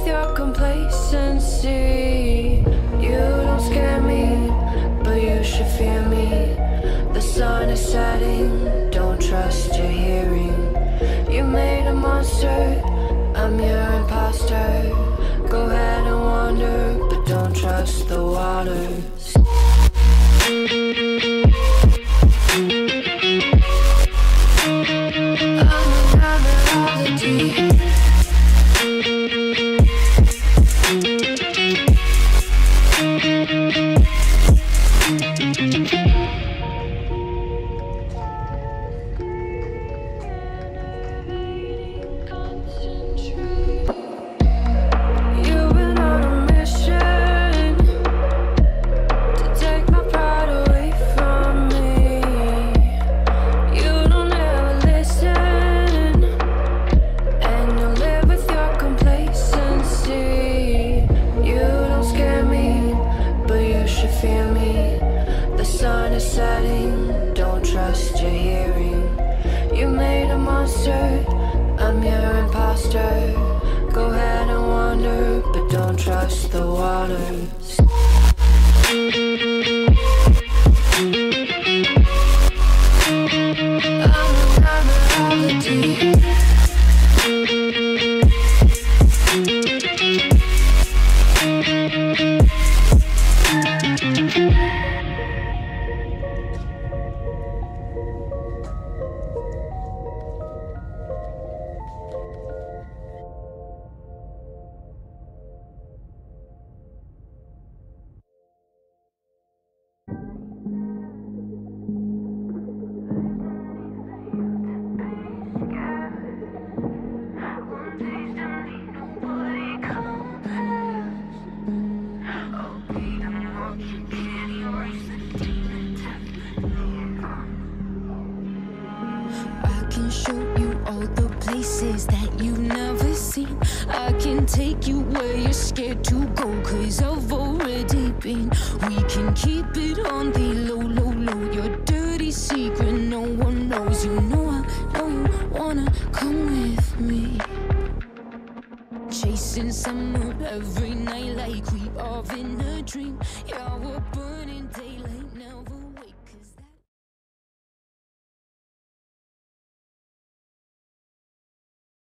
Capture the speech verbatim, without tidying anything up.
with your complacency. You don't scare me, but you should fear me. The sun is setting, don't trust your hearing. You made a monster, I'm your imposter. Go ahead and wander, but don't trust the water. I'm another oddity. I'm your imposter. Go ahead and wander, but don't trust the waters. I'm another oddity. That you've never seen. I can take you where you're scared to go, cause I've already been. We can keep it on the low, low, low. Your dirty secret no one knows. You know I know you wanna come with me. Chasing summer every night like we are in a dream. Yeah, we're burning daylight.